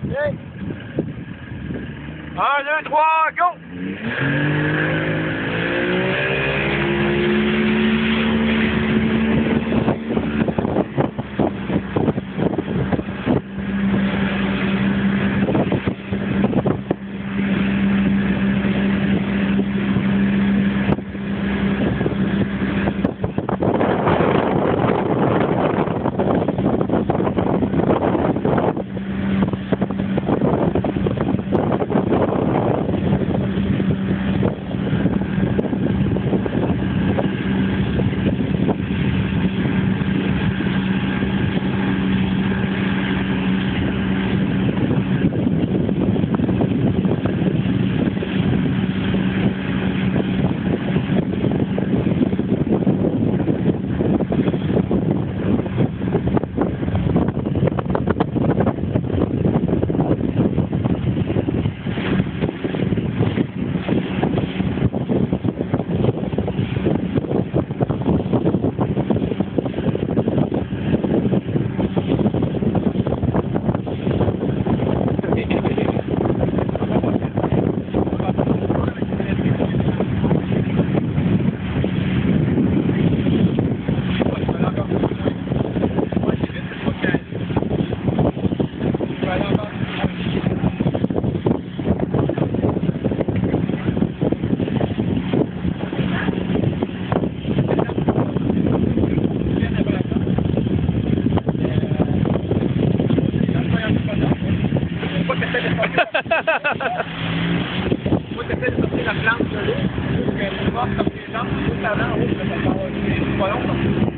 Okay. 1, 2, 3, go! Moi, t'essaies de sortir la plante de l'eau, pour qu'elle passe comme les gens, juste avant, ça va avoir pas long.